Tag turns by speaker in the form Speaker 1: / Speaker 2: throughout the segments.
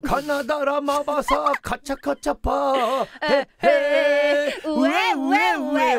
Speaker 1: 가나다라 마바사 카차카차파 헤헤 우에 우에 우에.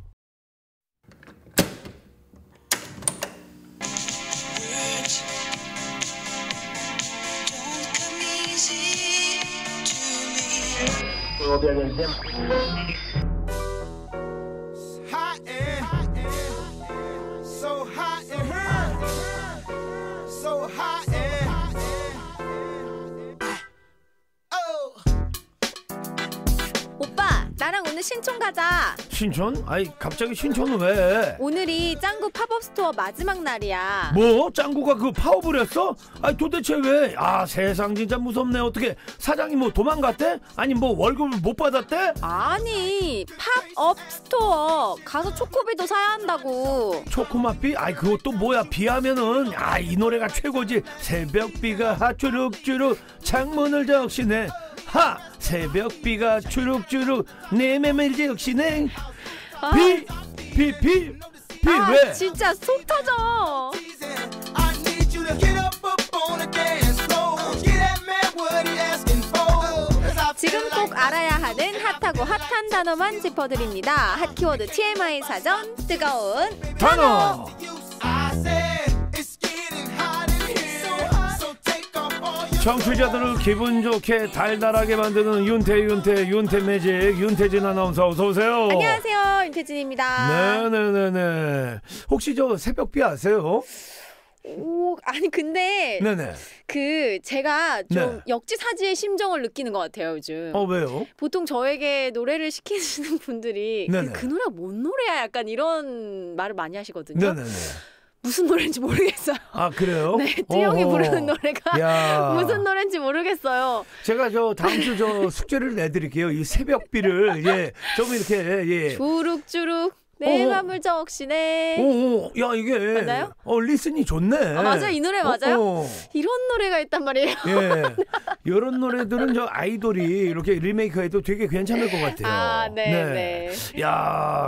Speaker 2: 오빠, 나랑 오늘 신촌 가자.
Speaker 1: 신촌? 아이 갑자기 신촌은 왜?
Speaker 2: 오늘이 짱구 팝업 스토어 마지막 날이야.
Speaker 1: 뭐? 짱구가 그 파업을 했어? 아니 도대체 왜? 아 세상 진짜 무섭네. 어떻게 사장이 뭐 도망갔대? 아니 뭐 월급을 못 받았대?
Speaker 2: 아니, 팝업 스토어 가서 초코비도 사야 한다고.
Speaker 1: 초코맛비? 아이 그것도 뭐야. 비하면은 아 이 노래가 최고지. 새벽비가 주룩주룩 창문을 적시네. 하! 새벽비가 주룩주룩 내 맴을 적시네. 비 왜?
Speaker 2: 진짜 속 터져. 지금 꼭 알아야 하는 핫하고 핫한 단어만 짚어드립니다. 핫 키워드 TMI 사전 뜨거운
Speaker 1: 단어. 청취자들을 기분 좋게 달달하게 만드는 윤태 매직 윤태진 아나운서 어서 오세요.
Speaker 2: 안녕하세요, 윤태진입니다.
Speaker 1: 네네네네. 혹시 저 새벽비 아세요?
Speaker 2: 오, 아니 근데
Speaker 1: 네네.
Speaker 2: 그 제가 좀
Speaker 1: 네.
Speaker 2: 역지사지의 심정을 느끼는 것 같아요 요즘.
Speaker 1: 왜요?
Speaker 2: 보통 저에게 노래를 시키시는 분들이
Speaker 1: 네네.
Speaker 2: 그 노래가 뭔 노래야 약간 이런 말을 많이 하시거든요.
Speaker 1: 네네네.
Speaker 2: 무슨 노래인지 모르겠어요.
Speaker 1: 아 그래요?
Speaker 2: 네, 띠용이 부르는 노래가
Speaker 1: 야.
Speaker 2: 무슨 노래인지 모르겠어요.
Speaker 1: 제가 저 다음 주 저 숙제를 내드릴게요. 이 새벽비를 좀 이렇게
Speaker 2: 주룩주룩 내 맘을 적시네.
Speaker 1: 야 이게
Speaker 2: 맞아요?
Speaker 1: 리슨이 좋네.
Speaker 2: 맞아요, 이 노래 맞아요? 이런 노래가 있단 말이에요.
Speaker 1: 예, 이런 노래들은 저 아이돌이 이렇게 리메이크해도 되게 괜찮을 것 같아요.
Speaker 2: 네.
Speaker 1: 야,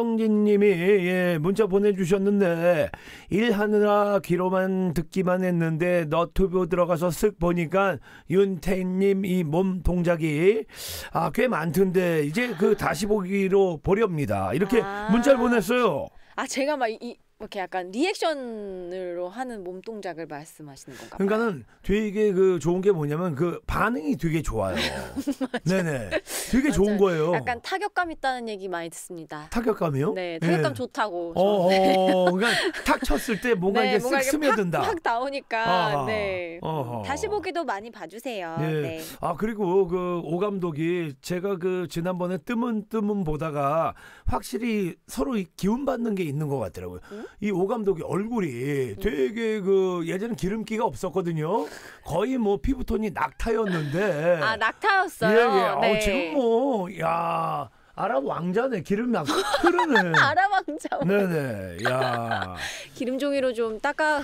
Speaker 1: 김정진님이 문자 보내주셨는데 일하느라 귀로만 듣기만 했는데 너튜브 들어가서 쓱 보니까 윤태님 이 몸 동작이 꽤 많던데 이제 그 다시 보기로 보렵니다. 이렇게 문자를 보냈어요.
Speaker 2: 제가 막 이렇게 약간 리액션으로 하는 몸 동작을 말씀하시는 건가 봐요.
Speaker 1: 그러니까는 되게 그 좋은 게 뭐냐면 그 반응이 되게 좋아요. 네네. 되게 좋은 거예요.
Speaker 2: 약간 타격감 있다는 얘기 많이 듣습니다.
Speaker 1: 타격감이요?
Speaker 2: 네, 타격감 좋다고.
Speaker 1: 그러니까 탁 쳤을 때 뭔가 이게 쓱 스며든다.
Speaker 2: 팍 나오니까. 네. 다시 보기도 많이 봐주세요.
Speaker 1: 네.
Speaker 2: 네.
Speaker 1: 그리고 그 오 감독이 제가 그 지난번에 뜨문 보다가 확실히 서로 기운 받는 게 있는 것 같더라고요. 이 오 감독이 얼굴이 되게 그 예전에 기름기가 없었거든요. 거의 뭐 피부톤이 낙타였는데.
Speaker 2: 낙타였어요.
Speaker 1: 예.
Speaker 2: 네.
Speaker 1: 지금 아랍 왕자네. 기름이 막 흐르네.
Speaker 2: 아랍 왕자.
Speaker 1: 네네. 야.
Speaker 2: 기름 종이로 좀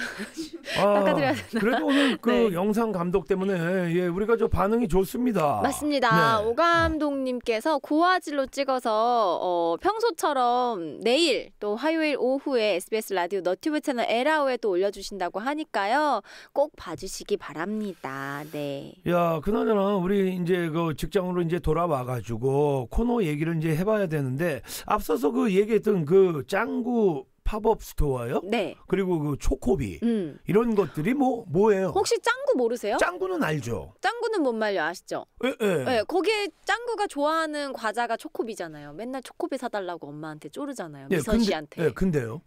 Speaker 2: 닦아드려야 되나.
Speaker 1: 그래도 오늘 그
Speaker 2: 네.
Speaker 1: 영상 감독 때문에 우리가 저 반응이 좋습니다.
Speaker 2: 맞습니다.
Speaker 1: 네.
Speaker 2: 오 감독님께서 고화질로 찍어서 평소처럼 내일 또 화요일 오후에 SBS 라디오 너튜브 채널 에라오에 또 올려주신다고 하니까요. 꼭 봐주시기 바랍니다. 네.
Speaker 1: 야, 그나저나 우리 이제 그 직장으로 이제 돌아와가지고 코너 얘기를 이제 해봐야 되는데 앞서서 그 얘기했던 그 짱구 팝업 스토어요?
Speaker 2: 네.
Speaker 1: 그리고 그 초코비 이런 것들이 뭐예요?
Speaker 2: 혹시 짱구 모르세요?
Speaker 1: 짱구는 알죠.
Speaker 2: 짱구는 뭔 말인지 아시죠?
Speaker 1: 예.
Speaker 2: 네, 거기에 짱구가 좋아하는 과자가 초코비잖아요. 맨날 초코비 사달라고 엄마한테 쪼르잖아요. 미선 씨한테.
Speaker 1: 근데요?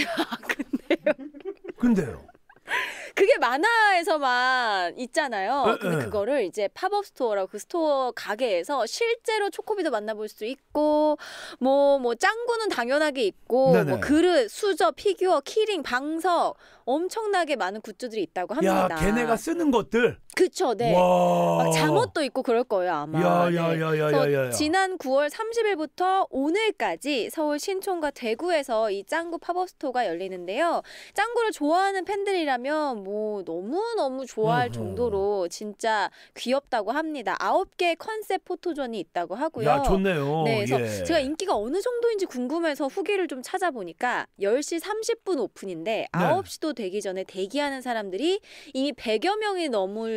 Speaker 2: 근데요? 그게 만화에서만 있잖아요. 근데 그거를 이제 팝업 스토어라고 그 스토어 가게에서 실제로 초코비도 만나볼 수 있고 뭐 짱구는 당연하게 있고 뭐 그릇, 수저, 피규어, 키링, 방석 엄청나게 많은 굿즈들이 있다고 합니다.
Speaker 1: 야, 걔네가 쓰는 것들.
Speaker 2: 그쵸, 네. 막 잠옷도 있고 그럴 거예요, 아마.
Speaker 1: 야.
Speaker 2: 지난 9월 30일부터 오늘까지 서울 신촌과 대구에서 이 짱구 팝업 스토어가 열리는데요. 짱구를 좋아하는 팬들이라면 뭐 너무너무 좋아할 정도로 진짜 귀엽다고 합니다. 9개의 컨셉 포토존이 있다고 하고요.
Speaker 1: 야, 좋네요.
Speaker 2: 네, 그래서 제가 인기가 어느 정도인지 궁금해서 후기를 좀 찾아보니까 10시 30분 오픈인데 9시도 되기 전에 대기하는 사람들이 이미 100여 명이 넘을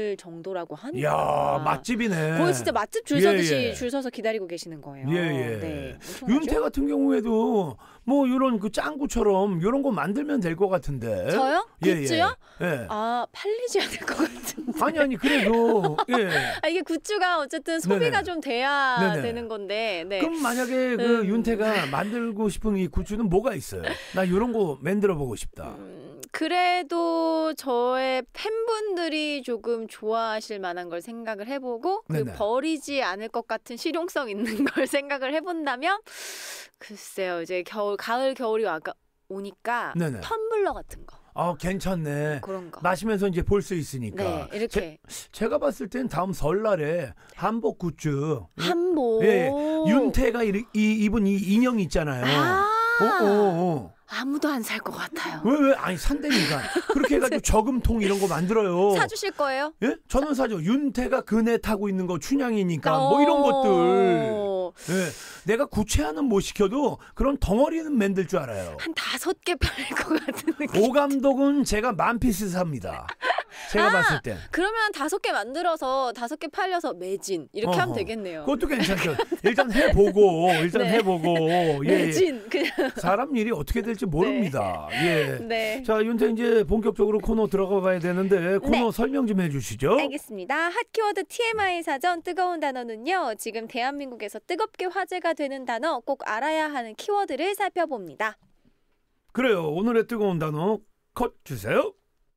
Speaker 2: 넘을 정도라고 하니까.
Speaker 1: 이야, 맛집이네.
Speaker 2: 거의 진짜 맛집 줄 서듯이
Speaker 1: 예, 예.
Speaker 2: 줄 서서 기다리고 계시는 거예요.
Speaker 1: 예, 예.
Speaker 2: 네,
Speaker 1: 윤태 같은 경우에도 뭐 이런 그 짱구처럼 이런 거 만들면 될 것 같은데.
Speaker 2: 저요? 굿즈요?
Speaker 1: 예, 예.
Speaker 2: 아, 팔리지 않을 것 같은데.
Speaker 1: 아니 그래도 예.
Speaker 2: 아, 이게 굿즈가 어쨌든 소비가
Speaker 1: 네네.
Speaker 2: 좀 돼야
Speaker 1: 네네.
Speaker 2: 되는 건데. 네.
Speaker 1: 그럼 만약에 그 윤태가 만들고 싶은 이 굿즈는 뭐가 있어요? 나 이런 거 만들어 보고 싶다.
Speaker 2: 그래도 저의 팬분들이 조금 좋아하실 만한 걸 생각을 해보고 그
Speaker 1: 네네.
Speaker 2: 버리지 않을 것 같은 실용성 있는 걸 생각을 해본다면 글쎄요, 이제 가을 겨울이 오니까
Speaker 1: 네네.
Speaker 2: 텀블러 같은 거.
Speaker 1: 괜찮네.
Speaker 2: 그런 거.
Speaker 1: 마시면서 이제 볼 수 있으니까.
Speaker 2: 네, 이렇게
Speaker 1: 제가 봤을 땐 다음 설날에 한복 굿즈.
Speaker 2: 한복.
Speaker 1: 예, 윤태가 입은 이 인형 있잖아요.
Speaker 2: 아, 아무도 안 살 것 같아요.
Speaker 1: 왜? 아니 산다니까. 그렇게 해가지고 저금통 이런 거 만들어요.
Speaker 2: 사주실 거예요?
Speaker 1: 예? 저는 사죠. 윤태가 그네 타고 있는 거 춘향이니까 뭐 이런 것들. 예, 내가 구체화는 못 시켜도 그런 덩어리는 만들 줄 알아요.
Speaker 2: 한 5개 팔릴 것 같은 느낌.
Speaker 1: 오 감독은 제가 만피스 삽니다. 제가 봤을 때.
Speaker 2: 그러면 5개 만들어서 5개 팔려서 매진 이렇게 하면 되겠네요.
Speaker 1: 그것도 괜찮죠. 일단 해보고
Speaker 2: 네.
Speaker 1: 예.
Speaker 2: 매진 그냥.
Speaker 1: 사람 일이 어떻게 될지 모릅니다. 예.
Speaker 2: 네.
Speaker 1: 자, 윤태 이제 본격적으로 코너 들어가 봐야 되는데 코너 설명 좀 해주시죠.
Speaker 2: 알겠습니다. 핫키워드 TMI 사전 뜨거운 단어는요. 지금 대한민국에서 뜨겁게 화제가 되는 단어 꼭 알아야 하는 키워드를 살펴봅니다.
Speaker 1: 그래요. 오늘의 뜨거운 단어 컷 주세요.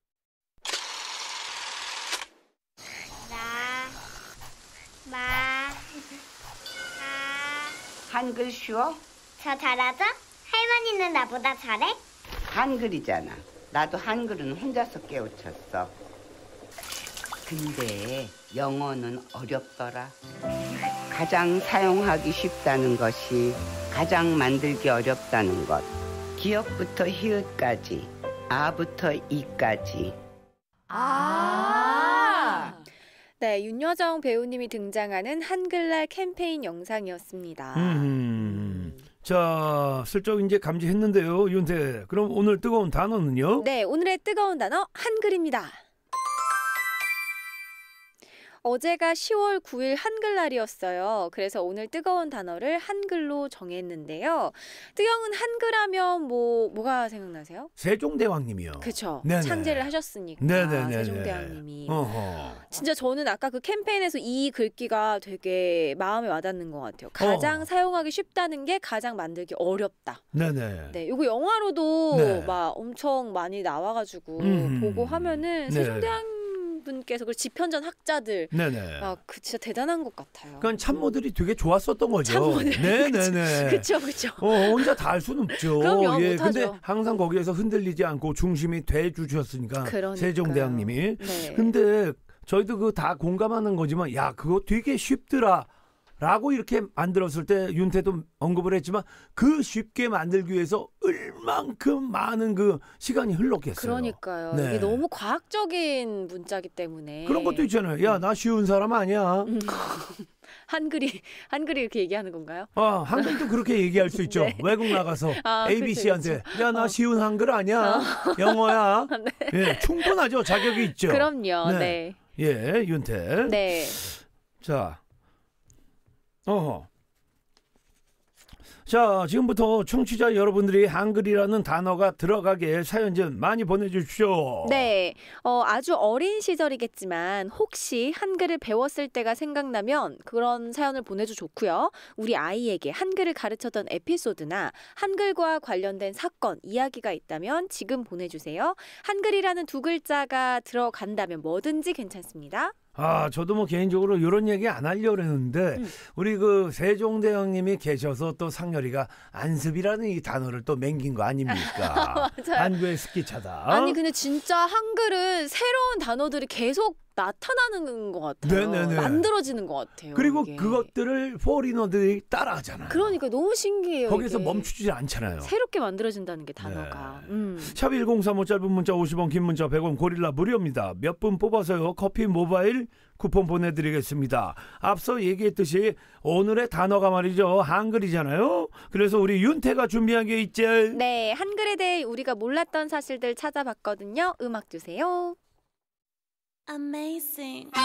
Speaker 3: 한글 쉬워?
Speaker 4: 저 잘하죠? 할머니는 나보다 잘해?
Speaker 3: 한글이잖아. 나도 한글은 혼자서 깨우쳤어. 근데 영어는 어렵더라. 가장 사용하기 쉽다는 것이 가장 만들기 어렵다는 것. 기역부터 히읗까지, 아부터 이까지.
Speaker 2: 네, 윤여정 배우님이 등장하는 한글날 캠페인 영상이었습니다.
Speaker 1: 자, 슬쩍 이제 감지했는데요, 윤태. 그럼 오늘 뜨거운 단어는요?
Speaker 2: 네, 오늘의 뜨거운 단어 한글입니다. 어제가 10월 9일 한글날이었어요. 그래서 오늘 뜨거운 단어를 한글로 정했는데요. 뜨거운 한글하면 뭐가 생각나세요?
Speaker 1: 세종대왕님이요.
Speaker 2: 그렇죠.
Speaker 1: 네네.
Speaker 2: 창제를 하셨으니까
Speaker 1: 네네네.
Speaker 2: 세종대왕님이.
Speaker 1: 어허.
Speaker 2: 진짜 저는 아까 그 캠페인에서 이 글귀가 되게 마음에 와닿는 것 같아요. 가장 사용하기 쉽다는 게 가장 만들기 어렵다.
Speaker 1: 네네.
Speaker 2: 네, 이거 영화로도
Speaker 1: 네.
Speaker 2: 막 엄청 많이 나와가지고 보고 하면은
Speaker 1: 네.
Speaker 2: 세종대왕 분께서 그 집현전 학자들
Speaker 1: 네네.
Speaker 2: 그 진짜 대단한 것 같아요.
Speaker 1: 그러니까 참모들이 되게 좋았었던 거죠.
Speaker 2: 참모들.
Speaker 1: 네네네.
Speaker 2: 그렇죠.
Speaker 1: 혼자 다 할 수는 없죠.
Speaker 2: 그럼요,
Speaker 1: 예,
Speaker 2: 못하죠.
Speaker 1: 근데 항상 거기에서 흔들리지 않고 중심이 돼 주셨으니까
Speaker 2: 그러니까요.
Speaker 1: 세종대왕님이.
Speaker 2: 네.
Speaker 1: 근데 저희도 그 다 공감하는 거지만 야 그거 되게 쉽더라. 라고 이렇게 만들었을 때 윤태도 언급을 했지만 그 쉽게 만들기 위해서 얼만큼 많은 그 시간이 흘렀겠어요.
Speaker 2: 그러니까요.
Speaker 1: 네.
Speaker 2: 이게 너무 과학적인 문자기 때문에
Speaker 1: 그런 것도 있잖아요. 야, 나 쉬운 사람 아니야.
Speaker 2: 한글이 이렇게 얘기하는 건가요?
Speaker 1: 한글도 그렇게 얘기할 수 있죠.
Speaker 2: 네.
Speaker 1: 외국 나가서 ABC한테
Speaker 2: 그렇죠.
Speaker 1: 야, 나 쉬운 한글 아니야. 영어야. 예, 충분하죠. 자격이 있죠.
Speaker 2: 그럼요. 네.
Speaker 1: 예, 윤태.
Speaker 2: 네.
Speaker 1: 자, 자, 지금부터 청취자 여러분들이 한글이라는 단어가 들어가게 사연 좀 많이 보내주십시오.
Speaker 2: 네, 아주 어린 시절이겠지만 혹시 한글을 배웠을 때가 생각나면 그런 사연을 보내도 좋고요. 우리 아이에게 한글을 가르쳤던 에피소드나 한글과 관련된 사건, 이야기가 있다면 지금 보내주세요. 한글이라는 2글자가 들어간다면 뭐든지 괜찮습니다.
Speaker 1: 저도 뭐 개인적으로 이런 얘기 안 하려고 했는데 우리 그 세종대왕님이 계셔서 또 상렬이가 안습이라는 이 단어를 또 맹긴 거 아닙니까?
Speaker 2: 맞아요.
Speaker 1: 한국의 스키차다.
Speaker 2: 아니 근데 진짜 한글은 새로운 단어들이 계속 나타나는 것 같아요.
Speaker 1: 네네네.
Speaker 2: 만들어지는 것 같아요.
Speaker 1: 그리고
Speaker 2: 이게.
Speaker 1: 그것들을 포리너들이 따라하잖아요.
Speaker 2: 그러니까 너무 신기해요.
Speaker 1: 거기서
Speaker 2: 이게.
Speaker 1: 멈추지 않잖아요.
Speaker 2: 새롭게 만들어진다는 게 단어가.
Speaker 1: 샵 1035 짧은 문자 50원 긴 문자 100원 고릴라 무료입니다. 몇 분 뽑아서요. 커피 모바일 쿠폰 보내드리겠습니다. 앞서 얘기했듯이 오늘의 단어가 말이죠. 한글이잖아요. 그래서 우리 윤태가 준비한 게 있지.
Speaker 2: 네, 한글에 대해 우리가 몰랐던 사실들 찾아봤거든요. 음악 주세요. Amazing.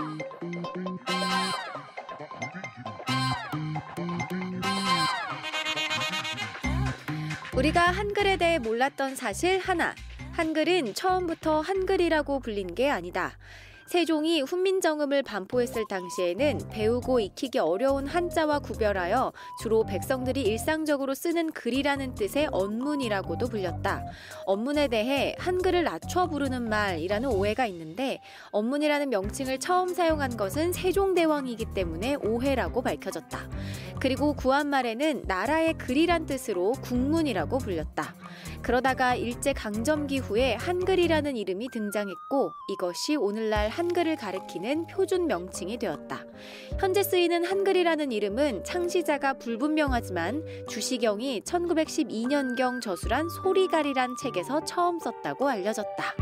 Speaker 2: 우리가 한글에 대해 몰랐던 사실 하나. 한글은 처음부터 한글이라고 불린 게 아니다. 세종이 훈민정음을 반포했을 당시에는 배우고 익히기 어려운 한자와 구별하여 주로 백성들이 일상적으로 쓰는 글이라는 뜻의 언문이라고도 불렸다. 언문에 대해 한글을 낮춰 부르는 말이라는 오해가 있는데 언문이라는 명칭을 처음 사용한 것은 세종대왕이기 때문에 오해라고 밝혀졌다. 그리고 구한말에는 나라의 글이란 뜻으로 국문이라고 불렸다. 그러다가 일제강점기 후에 한글이라는 이름이 등장했고 이것이 오늘날 한글을 가리키는 표준 명칭이 되었다. 현재 쓰이는 한글이라는 이름은 창시자가 불분명하지만 주시경이 1912년경 저술한 소리가리란 책에서 처음 썼다고 알려졌다.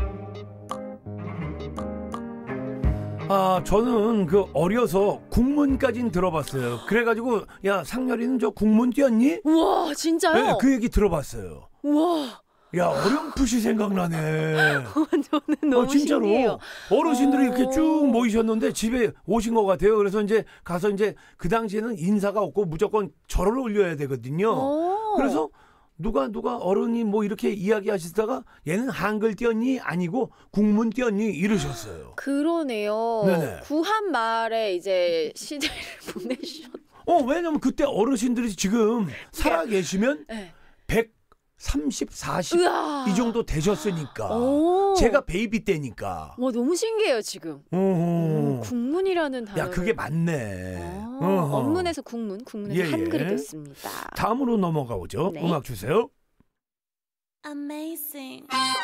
Speaker 1: 저는 그 어려서 국문까진 들어봤어요. 그래가지고 야 상렬이는 저 국문 띄었니?
Speaker 2: 우와 진짜요?
Speaker 1: 네, 그 얘기 들어봤어요.
Speaker 2: 우와.
Speaker 1: 야 어렴풋이 생각나네.
Speaker 2: 저는 너무
Speaker 1: 진짜로
Speaker 2: 신기해요.
Speaker 1: 어르신들이 이렇게 쭉 모이셨는데 집에 오신 것 같아요. 그래서 이제 가서 이제 그 당시에는 인사가 없고 무조건 절을 올려야 되거든요. 그래서 누가 어른이 뭐 이렇게 이야기하시다가 얘는 한글 띄었니? 아니고 국문 띄었니? 이러셨어요.
Speaker 2: 그러네요.
Speaker 1: 네네.
Speaker 2: 구한말에 이제 시대를 보내주셨.
Speaker 1: 왜냐면 그때 어르신들이 지금 살아 계시면
Speaker 2: 네.
Speaker 1: 130, 40
Speaker 2: 으아.
Speaker 1: 이 정도 되셨으니까. 제가 베이비 때니까.
Speaker 2: 와 너무 신기해요 지금. 국문이라는 단어.
Speaker 1: 야 그게 맞네.
Speaker 2: 언문에서 국문에서
Speaker 1: 예.
Speaker 2: 한글이 됐습니다.
Speaker 1: 다음으로 넘어가 보죠.
Speaker 2: 네.
Speaker 1: 음악 주세요.
Speaker 2: Amazing.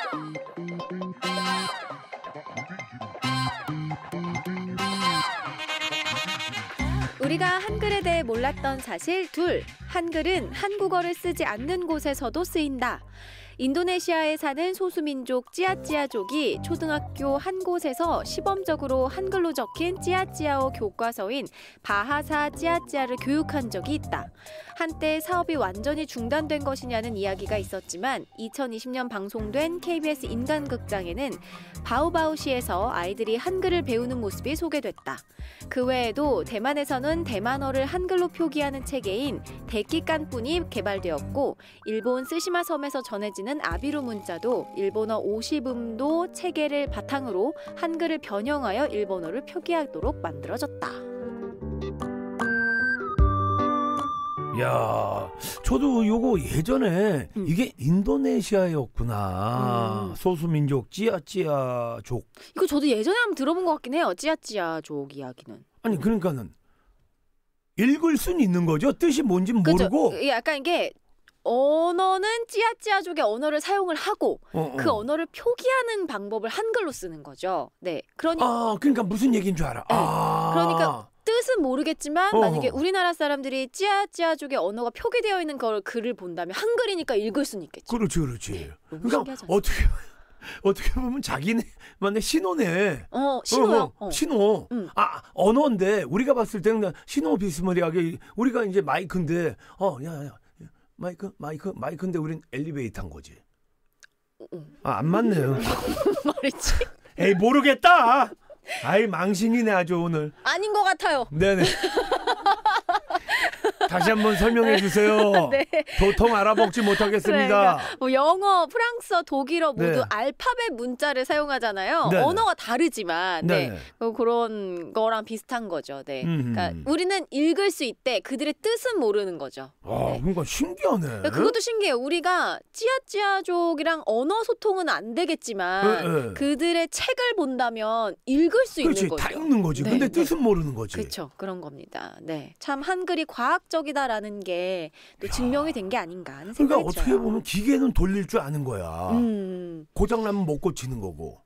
Speaker 2: 우리가 한글에 대해 몰랐던 사실 둘. 한글은 한국어를 쓰지 않는 곳에서도 쓰인다. 인도네시아에 사는 소수민족 찌아찌아족이 초등학교 한 곳에서 시범적으로 한글로 적힌 찌아찌아어 교과서인 바하사 찌아찌아를 교육한 적이 있다. 한때 사업이 완전히 중단된 것이냐는 이야기가 있었지만 2020년 방송된 KBS 인간극장에는 바우바우시에서 아이들이 한글을 배우는 모습이 소개됐다. 그 외에도 대만에서는 대만어를 한글로 표기하는 체계인 데키칸뿐이 개발되었고 일본 쓰시마 섬에서 전해지는 아비루 문자도 일본어 오시음도 체계를 바탕으로 한글을 변형하여 일본어를 표기하도록 만들어졌다.
Speaker 1: 야, 저도 요거 예전에 이게 인도네시아였구나. 소수민족 찌아찌아족.
Speaker 2: 이거 저도 예전에 한번 들어본 것 같긴 해요. 찌아찌아족 이야기는.
Speaker 1: 아니 그러니까는 읽을 수는 있는 거죠. 뜻이 뭔지 모르고.
Speaker 2: 그죠? 약간 이게 언어는 찌아찌아족의 언어를 사용을 하고 그 언어를 표기하는 방법을 한글로 쓰는 거죠. 네,
Speaker 1: 그러니까 무슨 얘기인 줄 알아.
Speaker 2: 네. 그러니까 뜻은 모르겠지만 만약에 우리나라 사람들이 찌아찌아족의 언어가 표기되어 있는 걸 글을 본다면 한글이니까 읽을 수는 있겠죠.
Speaker 1: 그렇지. 그러니까
Speaker 2: 신기하지
Speaker 1: 어떻게 보면 자기네만의 신호네.
Speaker 2: 신호요.
Speaker 1: 신호. 언어인데 우리가 봤을 때는 신호 비스무리하게 우리가 이제 마이크인데 야 마이크인데 우린 엘리베이터인 거지. 안 맞네요.
Speaker 2: 말이지.
Speaker 1: 에이 모르겠다. 아이 망신이네 아주 오늘.
Speaker 2: 아닌 것 같아요.
Speaker 1: 네네. 다시 한번 설명해 주세요.
Speaker 2: 네.
Speaker 1: 도통 알아먹지 못하겠습니다.
Speaker 2: 그러니까 뭐 영어, 프랑스어, 독일어 모두
Speaker 1: 네.
Speaker 2: 알파벳 문자를 사용하잖아요.
Speaker 1: 네.
Speaker 2: 언어가 다르지만
Speaker 1: 네.
Speaker 2: 그런 거랑 비슷한 거죠. 네. 그러니까 우리는 읽을 수 있대. 그들의 뜻은 모르는 거죠. 네.
Speaker 1: 그러니까 신기하네.
Speaker 2: 그것도 신기해요. 우리가 찌아찌아족이랑 언어 소통은 안 되겠지만 그들의 책을 본다면 읽을 수 있는 거죠.
Speaker 1: 다 읽는 거지.
Speaker 2: 네,
Speaker 1: 근데
Speaker 2: 네.
Speaker 1: 뜻은 모르는 거지.
Speaker 2: 그렇죠. 그런 겁니다. 네. 참 한글이 과학적이다라는 게 또 증명이 된 게 아닌가 하는 생각이
Speaker 1: 그러니까
Speaker 2: 들어요.
Speaker 1: 어떻게 보면 기계는 돌릴 줄 아는 거야. 고장나면 못 고치는 거고.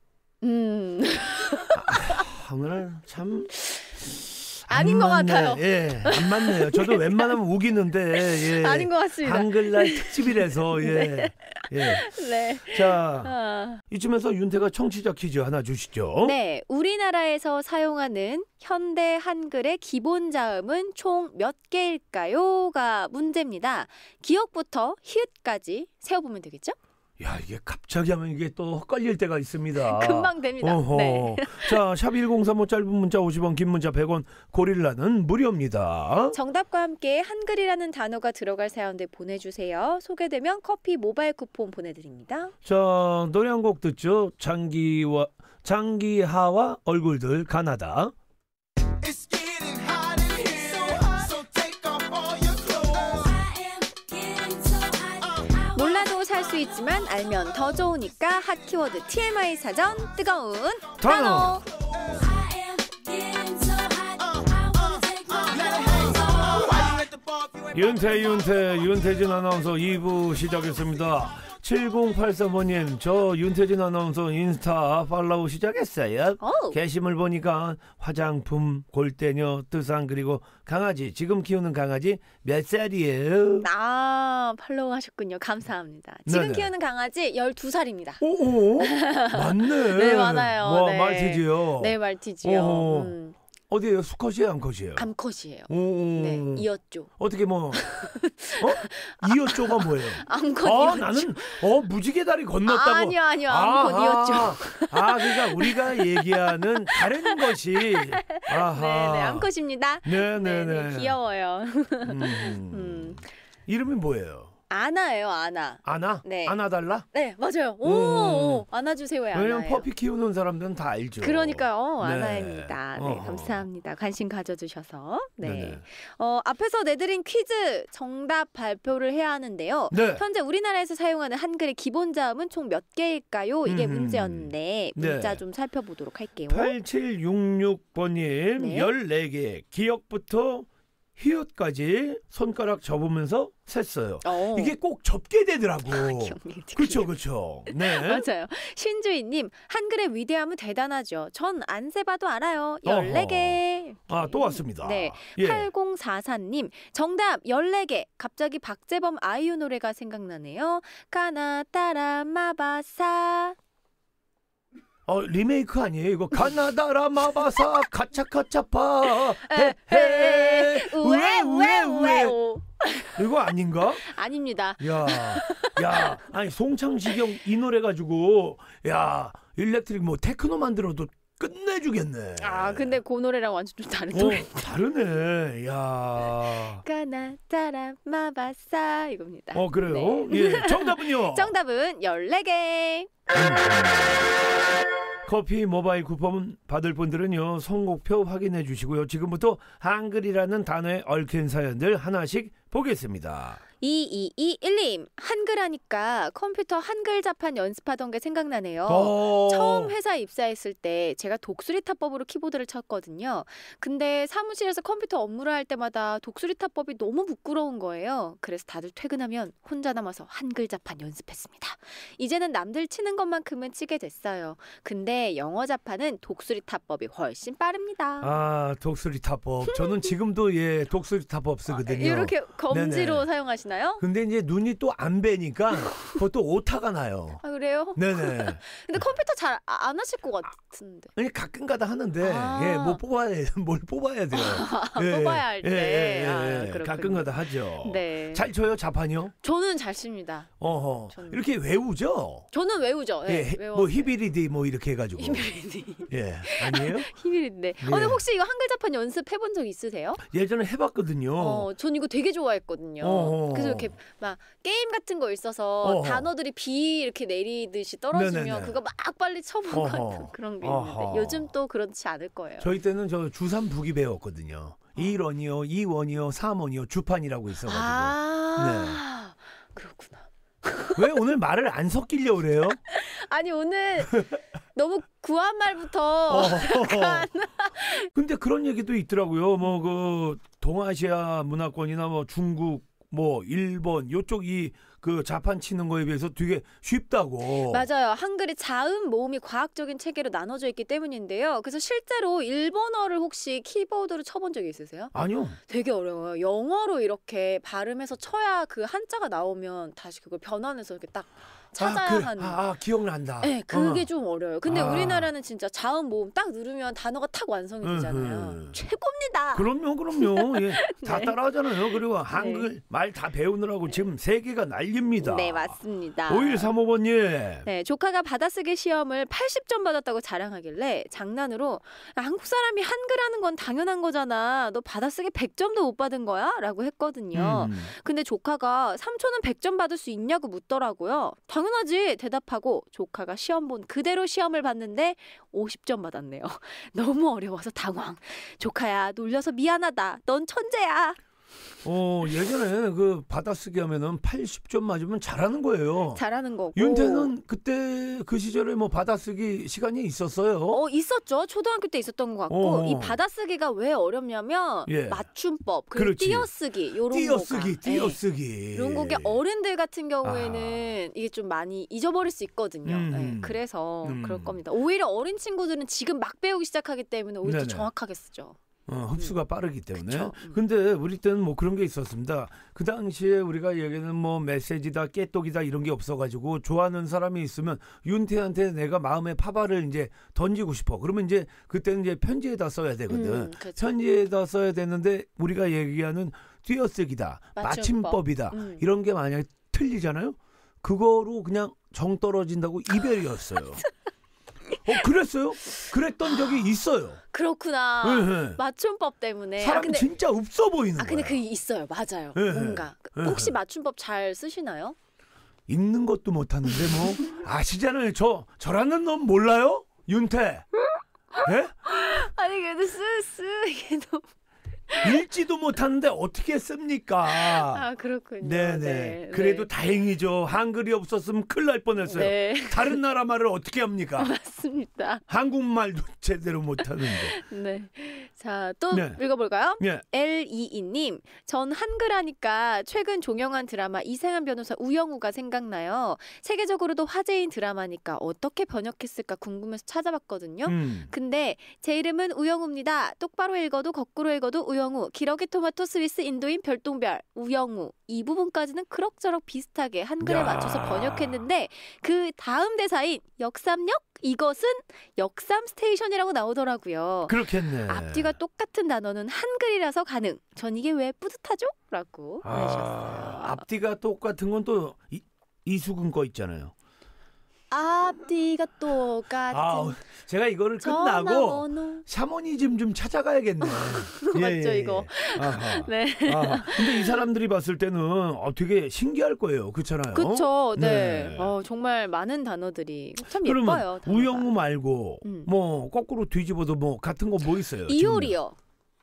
Speaker 1: 오늘 참
Speaker 2: 아닌 것 같아요.
Speaker 1: 예, 안 맞네요. 저도 웬만하면 우기는데 예.
Speaker 2: 아닌 것 같습니다.
Speaker 1: 한글날 특집이라서 예. 예.
Speaker 2: 네.
Speaker 1: 자, 이쯤에서 윤태가 청취자 퀴즈 하나 주시죠.
Speaker 2: 네, 우리나라에서 사용하는 현대 한글의 기본 자음은 총 몇 개일까요?가 문제입니다. 기역부터 히읗까지 세어보면 되겠죠?
Speaker 1: 야, 이게 갑자기 하면 이게 또 헛갈릴 때가 있습니다.
Speaker 2: 금방 됩니다.
Speaker 1: 어허.
Speaker 2: 네.
Speaker 1: 자, 샵 1035 짧은 문자 50원, 긴 문자 100원, 고릴라는 무료입니다.
Speaker 2: 정답과 함께 한글이라는 단어가 들어갈 사연들 보내주세요. 소개되면 커피 모바일 쿠폰 보내드립니다.
Speaker 1: 자, 노래 한 곡 듣죠. 장기하와 얼굴들 가나다.
Speaker 2: 몰라도 살 수 있지만 알면 더 좋으니까 핫 키워드 TMI 사전 뜨거운
Speaker 1: 단어. 윤태진 아나운서 2부 시작했습니다. 7083번님, 저 윤태진 아나운서 인스타 팔로우 시작했어요. 게시물 보니까 화장품, 골대녀, 뜨상 그리고 강아지, 지금 키우는 강아지 몇 살이에요?
Speaker 2: 팔로우 하셨군요. 감사합니다. 지금
Speaker 1: 네네.
Speaker 2: 키우는 강아지 12살입니다.
Speaker 1: 오, 맞네.
Speaker 2: 네, 맞아요.
Speaker 1: 와,
Speaker 2: 네.
Speaker 1: 말티즈요.
Speaker 2: 네, 말티즈요.
Speaker 1: 어디에요? 수컷이에요, 암컷이에요?
Speaker 2: 암컷이에요.
Speaker 1: 오.
Speaker 2: 네, 이었죠.
Speaker 1: 어떻게 뭐 이었죠가 뭐예요?
Speaker 2: 암컷 이었죠.
Speaker 1: 나는 무지개 다리 건넜다고.
Speaker 2: 아니요. 암컷 이었죠.
Speaker 1: 그러니까 우리가 얘기하는 다른 것이. 아하.
Speaker 2: 네, 암컷입니다.
Speaker 1: 네네네.
Speaker 2: 귀여워요.
Speaker 1: 이름이 뭐예요?
Speaker 2: 아나예요, 아나.
Speaker 1: 아나?
Speaker 2: 네.
Speaker 1: 아나달라?
Speaker 2: 네, 맞아요. 오, 안아주세요의
Speaker 1: 왜냐면
Speaker 2: 아나예요.
Speaker 1: 퍼피 키우는 사람들은 다 알죠.
Speaker 2: 그러니까요,
Speaker 1: 네.
Speaker 2: 아나입니다. 네,
Speaker 1: 어허.
Speaker 2: 감사합니다. 관심 가져주셔서. 네.
Speaker 1: 네네.
Speaker 2: 앞에서 내드린 퀴즈 정답 발표를 해야 하는데요.
Speaker 1: 네.
Speaker 2: 현재 우리나라에서 사용하는 한글의 기본 자음은 총 몇 개일까요? 이게 문제였는데 문자
Speaker 1: 네.
Speaker 2: 좀 살펴보도록 할게요.
Speaker 1: 8766번님
Speaker 2: 네.
Speaker 1: 14개 기역부터 히읗까지 손가락 접으면서 셌어요. 이게 꼭 접게 되더라고. 그렇죠. 네.
Speaker 2: 맞아요. 신주희님, 한글의 위대함은 대단하죠. 전 안 세봐도 알아요. 14개.
Speaker 1: 또 왔습니다.
Speaker 2: 네.
Speaker 1: 예.
Speaker 2: 8044님, 정답 14개. 갑자기 박재범 아이유 노래가 생각나네요. 가나 따라 마바사.
Speaker 1: 리메이크 아니에요? 이거 가나다라 마바사 카차카차파
Speaker 2: 헤헤
Speaker 1: 우에
Speaker 2: 우에
Speaker 1: 이거 아닌가?
Speaker 2: 아닙니다.
Speaker 1: 야, 아니 송창지경 이 노래 가지고 일렉트릭 뭐 테크노 만들어도 끝내주겠네.
Speaker 2: 근데 그 노래랑 완전 좀 다른 노래.
Speaker 1: 다르네. 야.
Speaker 2: 가나 따라 마바사 이겁니다.
Speaker 1: 그래요?
Speaker 2: 네.
Speaker 1: 예, 정답은요?
Speaker 2: 정답은 14개.
Speaker 1: 커피 모바일 쿠폰 받을 분들은요, 선곡표 확인해 주시고요. 지금부터 한글이라는 단어에 얽힌 사연들 하나씩 보겠습니다.
Speaker 2: 2221님, 한글 하니까 컴퓨터 한글 자판 연습하던 게 생각나네요.
Speaker 1: 어.
Speaker 2: 처음 회사 입사했을 때 제가 독수리 타법으로 키보드를 쳤거든요. 근데 사무실에서 컴퓨터 업무를 할 때마다 독수리 타법이 너무 부끄러운 거예요. 그래서 다들 퇴근하면 혼자 남아서 한글 자판 연습했습니다. 이제는 남들 치는 것만큼은 치게 됐어요. 근데 영어 자판은 독수리 타법이 훨씬 빠릅니다.
Speaker 1: 독수리 타법. 저는 지금도 독수리 타법 쓰거든요.
Speaker 2: 이렇게 검지로
Speaker 1: 네네.
Speaker 2: 사용하시나요?
Speaker 1: 근데 이제 눈이 또 안 뵈니까 그것도 오타가 나요.
Speaker 2: 그래요?
Speaker 1: 네네.
Speaker 2: 근데 컴퓨터 잘 안 하실 것 같은데.
Speaker 1: 아니 가끔가다 하는데 뭘 뽑아야 돼요.
Speaker 2: 뽑아야 할 때. 그렇군요.
Speaker 1: 가끔가다 하죠.
Speaker 2: 네.
Speaker 1: 잘 쳐요 자판이요?
Speaker 2: 저는 잘 씁니다. 저는.
Speaker 1: 이렇게 외우죠?
Speaker 2: 저는 외우죠. 네,
Speaker 1: 뭐 히비리디 뭐 이렇게 해가지고.
Speaker 2: 히비리디.
Speaker 1: 아니에요?
Speaker 2: 히비리디. 근데 혹시 이거 한글 자판 연습해본 적 있으세요?
Speaker 1: 예전에 해봤거든요.
Speaker 2: 전 이거 되게 좋아했거든요. 그래서 이렇게 막 게임 같은 거 있어서 단어들이 비 이렇게 내리듯이 떨어지면
Speaker 1: 네네네.
Speaker 2: 그거 막 빨리 쳐보고 그런 게 있는데 요즘 또 그렇지 않을 거예요.
Speaker 1: 저희 때는 저 주삼부기 배웠거든요. 1원이요, 2원이요, 3원이요, 주판이라고 있어가지고.
Speaker 2: 그렇구나.
Speaker 1: 왜 오늘 말을 안 섞이려고 그래요?
Speaker 2: 아니 오늘 너무 구한 말부터
Speaker 1: 근데 그런 얘기도 있더라고요. 뭐 그 동아시아 문화권이나 뭐 중국 뭐 일본 요쪽 그 자판 치는 거에 비해서 되게 쉽다고.
Speaker 2: 맞아요. 한글이 자음, 모음이 과학적인 체계로 나눠져 있기 때문인데요. 그래서 실제로 일본어를 혹시 키보드로 쳐본 적이 있으세요?
Speaker 1: 아니요.
Speaker 2: 되게 어려워요. 영어로 이렇게 발음해서 쳐야 그 한자가 나오면 다시 그걸 변환해서 이렇게 딱 찾아야 하는.
Speaker 1: 기억난다.
Speaker 2: 네, 그게 좀 어려워요. 근데
Speaker 1: 아.
Speaker 2: 우리나라는 진짜 자음 모음 딱 누르면 단어가 탁 완성이 되잖아요. 최고입니다.
Speaker 1: 그럼요. 예. 다
Speaker 2: 네.
Speaker 1: 따라하잖아요. 그리고 한글 말 다 배우느라고 지금 세계가 난립니다.
Speaker 2: 네, 맞습니다.
Speaker 1: 5135번님.
Speaker 2: 네, 조카가 받아쓰기 시험을 80점 받았다고 자랑하길래 장난으로 한국 사람이 한글 하는 건 당연한 거잖아. 너 받아쓰기 100점도 못 받은 거야? 라고 했거든요. 근데 조카가 삼촌은 100점 받을 수 있냐고 묻더라고요. 당연하지 대답하고 조카가 시험 본 그대로 시험을 봤는데 50점 받았네요. 너무 어려워서 당황. 조카야 놀려서 미안하다. 넌 천재야.
Speaker 1: 예전에 그 받아쓰기 하면은 80점 맞으면 잘하는 거예요.
Speaker 2: 잘하는 거고.
Speaker 1: 윤태는 그때 그 시절에 뭐 받아쓰기 시간이 있었어요?
Speaker 2: 있었죠. 초등학교 때 있었던 것 같고 이 받아쓰기가 왜 어렵냐면
Speaker 1: 예.
Speaker 2: 맞춤법 그리고
Speaker 1: 그렇지.
Speaker 2: 띄어쓰기 요런
Speaker 1: 띄어쓰기.
Speaker 2: 이런 곡에 어른들 같은 경우에는 이게 좀 많이 잊어버릴 수 있거든요. 네, 그래서 그럴 겁니다. 오히려 어린 친구들은 지금 막 배우기 시작하기 때문에 오히려 더 정확하게 쓰죠.
Speaker 1: 흡수가 빠르기 때문에.
Speaker 2: 그쵸.
Speaker 1: 근데 우리 때는 뭐 그런 게 있었습니다. 그 당시에 우리가 얘기하는 뭐 메시지다 깨똑이다 이런 게 없어가지고 좋아하는 사람이 있으면 윤태한테 내가 마음의 파발을 이제 던지고 싶어. 그러면 이제 그때는 이제 편지에다 써야 되거든.
Speaker 2: 그렇죠.
Speaker 1: 편지에다 써야 되는데 우리가 얘기하는 띄어쓰기다, 맞춤법이다 이런 게 만약에 틀리잖아요. 그거로 그냥 정 떨어진다고 이별이었어요. 그랬어요? 그랬던 적이 있어요.
Speaker 2: 그렇구나.
Speaker 1: 네.
Speaker 2: 맞춤법 때문에.
Speaker 1: 사람이
Speaker 2: 근데,
Speaker 1: 진짜 없어 보이는 거야.
Speaker 2: 근데 그게 있어요. 맞아요.
Speaker 1: 네.
Speaker 2: 뭔가. 혹시 맞춤법 잘 쓰시나요?
Speaker 1: 읽는 것도 못하는데 뭐 아시잖아요. 저라는 놈 몰라요? 윤태. 예?
Speaker 2: 아니 그래도 이게 너무.
Speaker 1: 읽지도 못하는데 어떻게 씁니까?
Speaker 2: 그렇군요.
Speaker 1: 네네.
Speaker 2: 네.
Speaker 1: 그래도 다행이죠. 한글이 없었으면 큰일 날 뻔했어요.
Speaker 2: 네.
Speaker 1: 다른 나라 말을 어떻게 합니까?
Speaker 2: 맞습니다.
Speaker 1: 한국말도 제대로 못하는데.
Speaker 2: 네. 자, 또
Speaker 1: 네.
Speaker 2: 읽어볼까요?
Speaker 1: 예.
Speaker 2: L22님, 전 한글 하니까 최근 종영한 드라마 이생한 변호사 우영우가 생각나요. 세계적으로도 화제인 드라마니까 어떻게 번역했을까 궁금해서 찾아봤거든요. 근데 제 이름은 우영우입니다. 똑바로 읽어도 거꾸로 읽어도 우영우, 기러기 토마토 스위스 인도인 별똥별 우영우. 이 부분까지는 그럭저럭 비슷하게 한글에 맞춰서 번역했는데 그 다음 대사인 역삼역? 이것은 역삼 스테이션이라고 나오더라고요.
Speaker 1: 그렇겠네.
Speaker 2: 앞뒤가 똑같은 단어는 한글이라서 가능. 전 이게 왜 뿌듯하죠? 라고 보내주셨어요.
Speaker 1: 앞뒤가 똑같은 건 또 이수근 거 있잖아요.
Speaker 2: 앞뒤가 똑같은
Speaker 1: 제가 이거를 끝나고 샤머니즘 좀 찾아가야겠네.
Speaker 2: 맞죠, 이거.
Speaker 1: 아하.
Speaker 2: 네.
Speaker 1: 근데 이 사람들이 봤을 때는 되게 신기할 거예요. 그렇잖아요.
Speaker 2: 그렇죠. 네.
Speaker 1: 네.
Speaker 2: 정말 많은 단어들이 참
Speaker 1: 그러면
Speaker 2: 예뻐요. 단어가.
Speaker 1: 우영우 말고 뭐 거꾸로 뒤집어도 뭐 같은 거 뭐 있어요?
Speaker 2: 이효리요.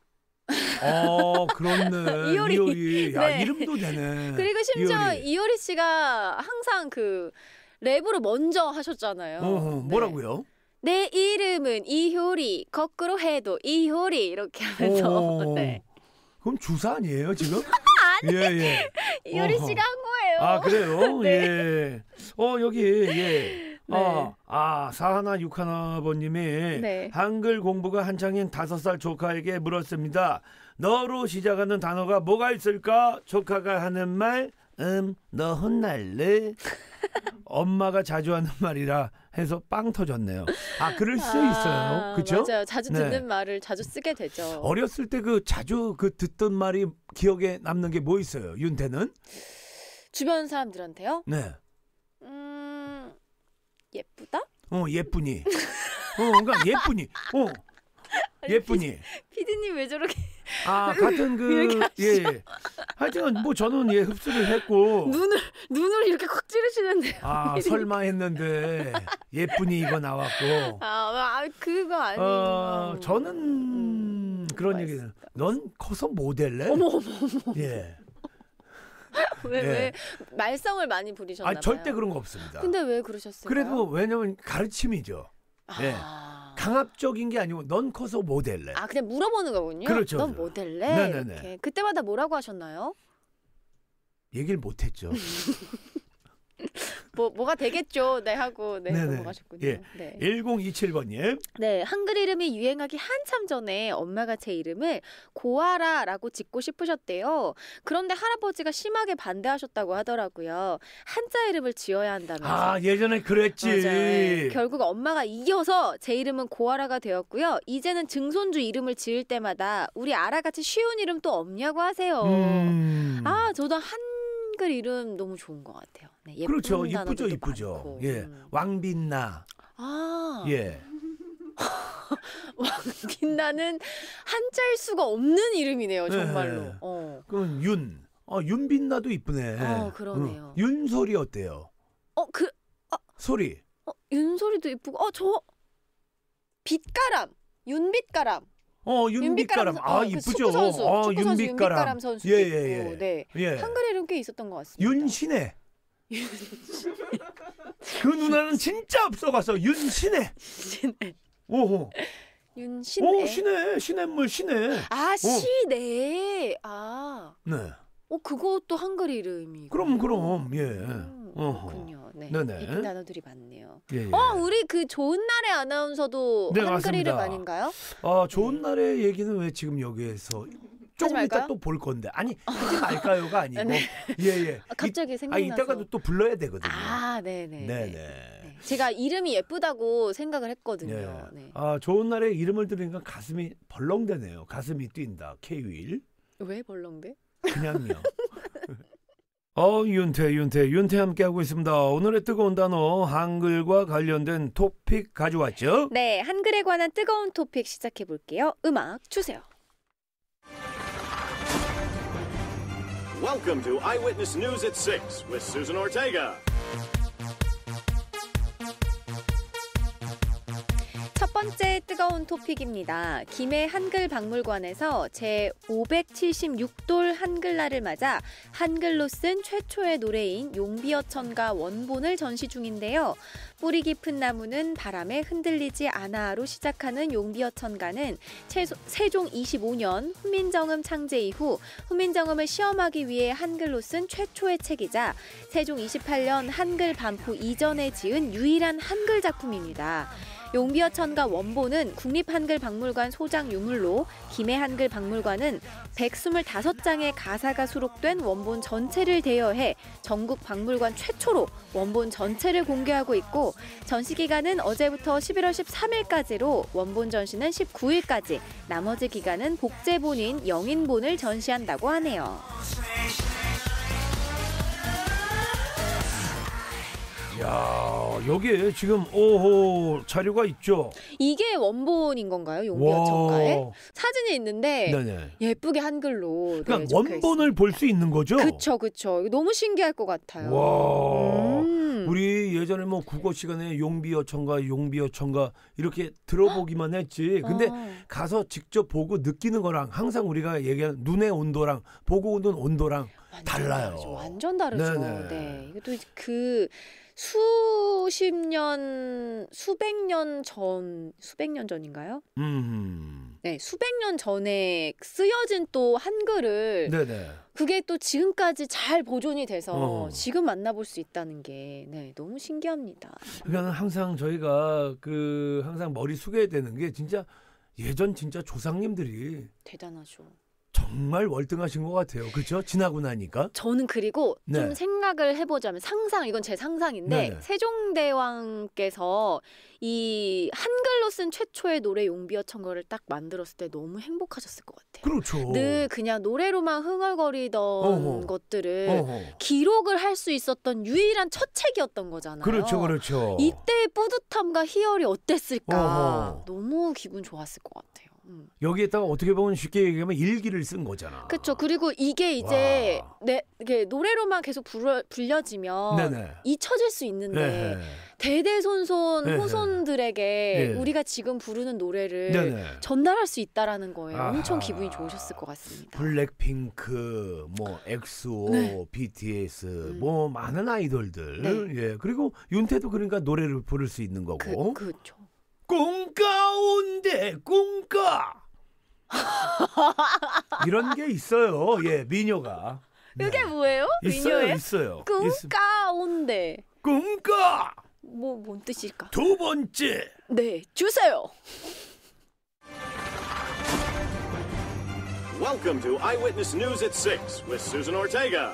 Speaker 1: 그렇네.
Speaker 2: 이효리.
Speaker 1: 야,
Speaker 2: 네.
Speaker 1: 이름도 되네.
Speaker 2: 그리고 심지어
Speaker 1: 이효리.
Speaker 2: 이효리 씨가 항상 그 랩으로 먼저 하셨잖아요.
Speaker 1: 뭐라고요?
Speaker 2: 내 이름은 이효리. 거꾸로 해도 이효리 이렇게 하면서. 네.
Speaker 1: 그럼 주사 아니에요 지금?
Speaker 2: 아니.
Speaker 1: 예.
Speaker 2: 이효리 씨가 한 거예요.
Speaker 1: 그래요?
Speaker 2: 네.
Speaker 1: 예. 여기 예.
Speaker 2: 네.
Speaker 1: 사하나 육하나번님이
Speaker 2: 네.
Speaker 1: 한글 공부가 한창인 5살 조카에게 물었습니다. 너로 시작하는 단어가 뭐가 있을까? 조카가 하는 말, 너 혼날래? 엄마가 자주 하는 말이라 해서 빵 터졌네요. 글을 수 있어요. 그렇죠?
Speaker 2: 맞아요. 자주 듣는 말을 자주 쓰게 되죠.
Speaker 1: 어렸을 때 자주 듣던 말이 기억에 남는 게 뭐 있어요? 윤태는?
Speaker 2: 주변 사람들한테요?
Speaker 1: 네.
Speaker 2: 예쁘다?
Speaker 1: 예쁘니. 그러니까 예쁘니. 예쁘니.
Speaker 2: 피디님 왜 저렇게
Speaker 1: 같은 예. 하여튼 뭐 저는 흡수를 했고
Speaker 2: 눈을 이렇게 콱 찌르시는데.
Speaker 1: 설마 했는데 예쁘니 이거 나왔고.
Speaker 2: 그거 아니에요.
Speaker 1: 저는 그런 얘기는 넌 커서 뭐 될래?
Speaker 2: 어머.
Speaker 1: 예.
Speaker 2: 왜 말썽을 많이 부리셨나 봐요.
Speaker 1: 절대 그런 거 없습니다.
Speaker 2: 근데 왜 그러셨어요?
Speaker 1: 그래도 왜냐면 가르침이죠. 예. 강압적인 게 아니고 넌 커서 뭐 될래?
Speaker 2: 그냥 물어보는 거군요.
Speaker 1: 그렇죠.
Speaker 2: 넌 뭐 될래?
Speaker 1: 네네네.
Speaker 2: 이렇게. 그때마다 뭐라고 하셨나요?
Speaker 1: 얘기를 못 했죠.
Speaker 2: 뭐가 되겠죠. 네 하고 네
Speaker 1: 네네.
Speaker 2: 넘어가셨군요.
Speaker 1: 예.
Speaker 2: 네.
Speaker 1: 1027번님.
Speaker 2: 네, 한글 이름이 유행하기 한참 전에 엄마가 제 이름을 고아라라고 짓고 싶으셨대요. 그런데 할아버지가 심하게 반대하셨다고 하더라고요. 한자 이름을 지어야 한다면서.
Speaker 1: 아, 예전에 그랬지.
Speaker 2: 맞아요. 결국 엄마가 이겨서 제 이름은 고아라가 되었고요. 이제는 증손주 이름을 지을 때마다 우리 아라같이 쉬운 이름 또 없냐고 하세요. 아, 저도 한글 이름 너무 좋은 것 같아요. 네, 예쁜
Speaker 1: 그렇죠.
Speaker 2: 단어들도
Speaker 1: 이쁘죠.
Speaker 2: 많고.
Speaker 1: 예. 왕빛나.
Speaker 2: 아,
Speaker 1: 예.
Speaker 2: 왕빛나는 한자일 수가 없는 이름이네요, 정말로.
Speaker 1: 네.
Speaker 2: 그럼
Speaker 1: 윤빛나도 이쁘네.
Speaker 2: 그러네요.
Speaker 1: 윤소리 어때요? 소리.
Speaker 2: 윤소리도 이쁘고, 빛가람, 윤빛가람.
Speaker 1: 윤빛가람. 이쁘죠.
Speaker 2: 축구 선수,
Speaker 1: 윤빛가람.
Speaker 2: 윤빛가람 선수.
Speaker 1: 예.
Speaker 2: 네.
Speaker 1: 예.
Speaker 2: 한글 이름 꽤 있었던 것 같습니다.
Speaker 1: 윤신혜. 그 누나는 진짜 앞서가서 윤신혜. 오호.
Speaker 2: 윤신혜.
Speaker 1: 신혜물 신혜.
Speaker 2: 시네.
Speaker 1: 네.
Speaker 2: 그것도 한글 이름이.
Speaker 1: 그럼 예.
Speaker 2: 그렇군요. 네.
Speaker 1: 네네.
Speaker 2: 예쁜 단어들이 많네요.
Speaker 1: 예.
Speaker 2: 우리 그 좋은 날의 아나운서도
Speaker 1: 네,
Speaker 2: 한글
Speaker 1: 맞습니다.
Speaker 2: 이름 아닌가요?
Speaker 1: 좋은 날의 얘기는 왜 지금 여기에서 조금 이따 또 볼 건데. 아니, 하지 말까요가 아니고.
Speaker 2: 네.
Speaker 1: 예.
Speaker 2: 갑자기 생각나서.
Speaker 1: 이따가도 또 불러야 되거든요.
Speaker 2: 네네.
Speaker 1: 네네.
Speaker 2: 제가 이름이 예쁘다고 생각을 했거든요.
Speaker 1: 예.
Speaker 2: 네.
Speaker 1: 좋은 날에 이름을 들으니까 가슴이 벌렁대네요. 가슴이 뛴다. K-윌.
Speaker 2: 왜 벌렁대?
Speaker 1: 그냥요. 윤태 함께하고 있습니다. 오늘의 뜨거운 단어 한글과 관련된 토픽 가져왔죠?
Speaker 2: 네, 한글에 관한 뜨거운 토픽 시작해 볼게요. 음악 주세요.
Speaker 5: Welcome to Eyewitness News at 6 with Susan Ortega.
Speaker 2: 첫 번째 뜨거운 토픽입니다. 김해 한글박물관에서 제576돌 한글날을 맞아 한글로 쓴 최초의 노래인 용비어천가 원본을 전시 중인데요. 뿌리 깊은 나무는 바람에 흔들리지 않아로 시작하는 용비어천가는 세종 25년 훈민정음 창제 이후 훈민정음을 시험하기 위해 한글로 쓴 최초의 책이자 세종 28년 한글 반포 이전에 지은 유일한 한글 작품입니다. 용비어천가 원본은 국립한글박물관 소장 유물로 김해 한글박물관은 125장의 가사가 수록된 원본 전체를 대여해 전국 박물관 최초로 원본 전체를 공개하고 있고 전시기간은 어제부터 11월 13일까지로 원본 전시는 19일까지, 나머지 기간은 복제본인 영인본을 전시한다고 하네요.
Speaker 1: 야, 여기에 지금 자료가 있죠.
Speaker 2: 이게 원본인 건가요? 용비어천가에? 사진이 있는데
Speaker 1: 네네.
Speaker 2: 예쁘게 한글로
Speaker 1: 그러니까 원본을 볼 수 있는 거죠?
Speaker 2: 그쵸. 이거 너무 신기할 것 같아요.
Speaker 1: 와. 우리 예전에 뭐 국어 시간에 용비어천가 이렇게 들어보기만 했지. 근데 가서 직접 보고 느끼는 거랑 항상 우리가 얘기하는 눈의 온도랑 보고 오는 온도랑 달라요.
Speaker 2: 완전 다르죠.
Speaker 1: 네네.
Speaker 2: 네. 이것도 그 수백 년 전인가요? 네, 수백 년 전에 쓰여진 또 한글을
Speaker 1: 네네.
Speaker 2: 그게 또 지금까지 잘 보존이 돼서 지금 만나볼 수 있다는 게 너무 신기합니다.
Speaker 1: 그러니까 항상 저희가 항상 머리 숙여야 되는 게 진짜 예전 진짜 조상님들이
Speaker 2: 대단하죠.
Speaker 1: 정말 월등하신 것 같아요. 그렇죠? 지나고 나니까.
Speaker 2: 저는 그리고
Speaker 1: 네.
Speaker 2: 좀 생각을 해보자면 이건 제 상상인데
Speaker 1: 네네.
Speaker 2: 세종대왕께서 이 한글로 쓴 최초의 노래 용비어천가를 딱 만들었을 때 너무 행복하셨을 것 같아요.
Speaker 1: 그렇죠.
Speaker 2: 늘 그냥 노래로만 흥얼거리던 것들을 기록을 할 수 있었던 유일한 첫 책이었던 거잖아요.
Speaker 1: 그렇죠.
Speaker 2: 이때의 뿌듯함과 희열이 어땠을까. 너무 기분 좋았을 것 같아요.
Speaker 1: 여기에다가 어떻게 보면 쉽게 얘기하면 일기를 쓴 거잖아.
Speaker 2: 그렇죠. 그리고 이게 이제 이게 노래로만 계속 불려지면
Speaker 1: 네네.
Speaker 2: 잊혀질 수 있는데 대대손손 후손들에게 우리가 지금 부르는 노래를 전달할 수 있다라는 거에 엄청 기분이 좋으셨을 것 같습니다.
Speaker 1: 블랙핑크, 뭐 엑소, BTS, 뭐 많은 아이돌들. 예. 그리고 윤태도 그러니까 노래를 부를 수 있는 거고.
Speaker 2: 그렇죠.
Speaker 1: 꿈가운데 꿈가 이런 게 있어요. 예, 미녀가.
Speaker 2: 그게 뭐예요?
Speaker 1: 있어요.
Speaker 2: 꿈가운데.
Speaker 1: 꿈까?
Speaker 2: 뭔 뜻일까?
Speaker 1: 두 번째.
Speaker 2: 네, 주세요.
Speaker 5: Welcome to Eyewitness News at 6 with Susan Ortega.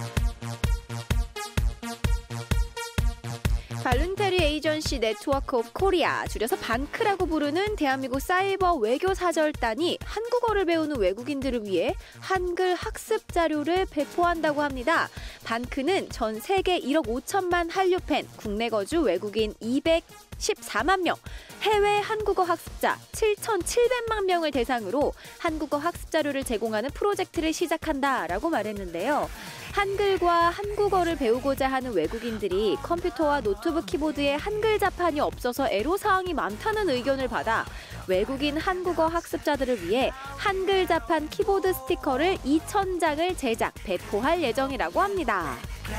Speaker 2: 발룬테리 에이전시 네트워크 오브 코리아, 줄여서 반크라고 부르는 대한민국 사이버 외교 사절단이 한국어를 배우는 외국인들을 위해 한글 학습 자료를 배포한다고 합니다. 반크는 전 세계 1억 5천만 한류 팬, 국내 거주 외국인 214만 명, 해외 한국어 학습자 7,700만 명을 대상으로 한국어 학습 자료를 제공하는 프로젝트를 시작한다라고 말했는데요. 한글과 한국어를 배우고자 하는 외국인들이 컴퓨터와 노트북 키보드에 한글 자판이 없어서 애로사항이 많다는 의견을 받아 외국인 한국어 학습자들을 위해 한글 자판 키보드 스티커를 2,000장을 제작, 배포할 예정이라고 합니다.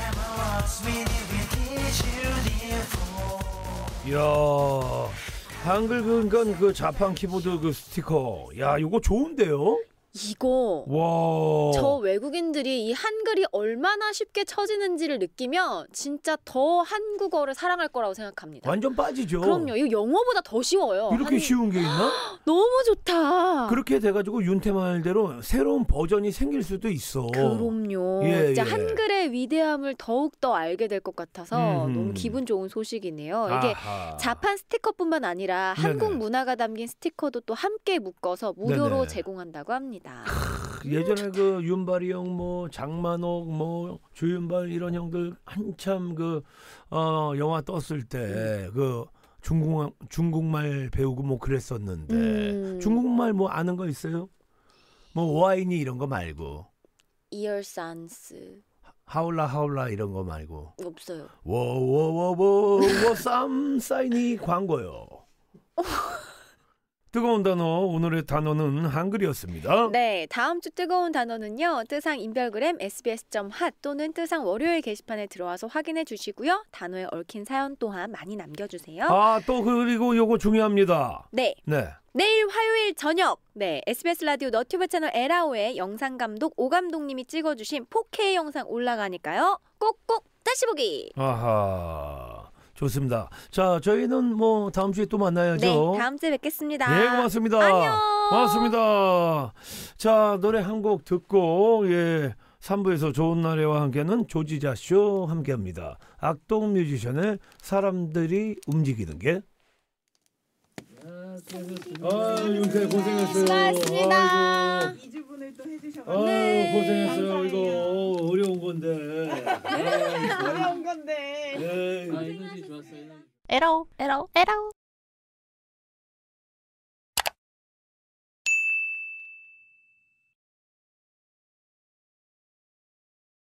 Speaker 1: 이야, 한글 그러니까 그 자판 키보드 그 스티커. 야, 이거 좋은데요?
Speaker 2: 이거
Speaker 1: 와.
Speaker 2: 저 외국인들이 이 한글이 얼마나 쉽게 쳐지는지를 느끼면 진짜 더 한국어를 사랑할 거라고 생각합니다.
Speaker 1: 완전 빠지죠.
Speaker 2: 그럼요. 이거 영어보다 더 쉬워요.
Speaker 1: 이렇게 쉬운 게 있나?
Speaker 2: 너무 좋다.
Speaker 1: 그렇게 돼가지고 윤태 말대로 새로운 버전이 생길 수도 있어.
Speaker 2: 그럼요.
Speaker 1: 예,
Speaker 2: 진짜
Speaker 1: 예.
Speaker 2: 한글의 위대함을 더욱 더 알게 될 것 같아서
Speaker 1: 음.
Speaker 2: 너무 기분 좋은 소식이네요. 이게
Speaker 1: 아하.
Speaker 2: 자판 스티커뿐만 아니라
Speaker 1: 네네.
Speaker 2: 한국 문화가 담긴 스티커도 또 함께 묶어서 무료로
Speaker 1: 네네.
Speaker 2: 제공한다고 합니다.
Speaker 1: 예전에 그 윤발이 형, 뭐 장만옥, 뭐 주윤발 이런 형들 한참 그 영화 떴을 때 그 중국말 배우고 뭐 그랬었는데 중국말 뭐 아는 거 있어요? 뭐 와인이 이런 거 말고
Speaker 2: 이얼산스
Speaker 1: 하울라 이런 거 말고
Speaker 2: 없어요.
Speaker 1: 워워워워 쌈사이니 광고요. 뜨거운 단어, 오늘의 단어는 한글이었습니다.
Speaker 2: 네, 다음 주 뜨거운 단어는요. 뜨상 인별그램 sbs.hat 또는 뜨상 월요일 게시판에 들어와서 확인해 주시고요. 단어에 얽힌 사연 또한 많이 남겨주세요.
Speaker 1: 아, 또 그리고 요거 중요합니다.
Speaker 2: 네,
Speaker 1: 네.
Speaker 2: 내일 화요일 저녁 SBS 라디오 너튜브 채널 에라오에 영상감독 오감독님이 찍어주신 4K 영상 올라가니까요. 꼭꼭 다시 보기.
Speaker 1: 아하. 좋습니다. 자, 저희는 뭐 다음 주에 또 만나야죠.
Speaker 2: 네, 다음 주에 뵙겠습니다.
Speaker 1: 네, 고맙습니다.
Speaker 2: 안녕.
Speaker 1: 고맙습니다. 자, 노래 한 곡 듣고 3부에서 좋은 날에와 함께는 조지자 쇼 함께합니다. 악동 뮤지션의 사람들이 움직이는 게. 윤태 고생했어요.
Speaker 2: 수고하셨습니다.
Speaker 6: 2주분을 또 해주셔가지고
Speaker 2: 네.
Speaker 1: 고생했어요.
Speaker 6: 감사해요.
Speaker 1: 이거 어려운 건데.
Speaker 6: 어려운 건데.
Speaker 1: 네.
Speaker 7: 아, 에너지 좋았어요.
Speaker 2: 에라오.